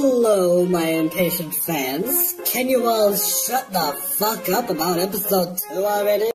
Hello, my impatient fans. Can you all shut the fuck up about episode 2 already?